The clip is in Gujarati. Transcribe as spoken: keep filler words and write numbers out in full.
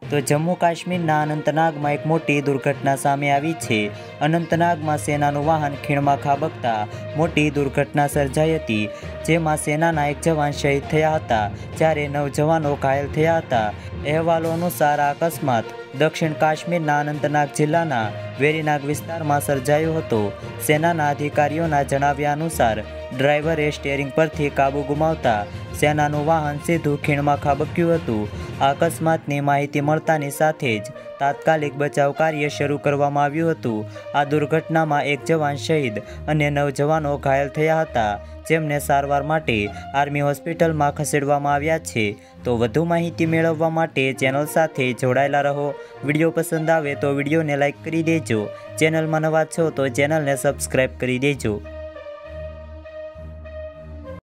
તો જમ્મુ કાશ્મીરના અનંતનાગમાં એક મોટી દુર્ઘટના સામે આવી છે। અનંતનાગમાં સેનાનું વાહન ખીણમાં ખાબકતા મોટી દુર્ઘટના સર્જાઈ હતી, જેમાં સેનાના એક જવાન શહીદ થયા હતા, જ્યારે નવ જવાનો ઘાયલ થયા હતા। અહેવાલો અનુસાર આ અકસ્માત દક્ષિણ કાશ્મીરના અનંતનાગ જિલ્લાના વેરીનાગ વિસ્તારમાં સર્જાયો હતો। સેનાના અધિકારીઓના જણાવ્યા અનુસાર ડ્રાઈવરે સ્ટીયરિંગ પરથી કાબુ ગુમાવતા સેનાનું વાહન સીધું ખીણમાં ખાબક્યું હતું। આ અકસ્માતની માહિતી મળતાની સાથે જ તાત્કાલિક બચાવ કાર્ય શરૂ કરવામાં આવ્યું હતું। આ દુર્ઘટનામાં એક જવાન શહીદ અને નવ જવાનો ઘાયલ થયા હતા, જેમને સારવાર માટે આર્મી હોસ્પિટલમાં ખસેડવામાં આવ્યા છે। તો વધુ માહિતી મેળવવા માટે ચેનલ સાથે જોડાયેલા રહો। વિડીયો પસંદ આવે તો વિડીયોને લાઇક કરી દેજો। ચેનલમાં નવા છો તો ચેનલને સબસ્ક્રાઈબ કરી દેજો।